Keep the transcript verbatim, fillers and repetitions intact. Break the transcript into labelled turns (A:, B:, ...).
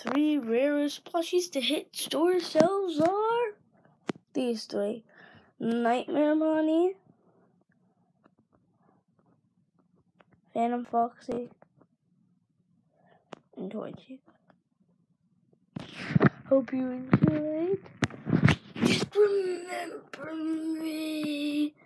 A: three rarest plushies to hit store shelves are these three. Nightmare Bonnie, Phantom Foxy, and Toy Chica. Hope you enjoyed. Just remember me.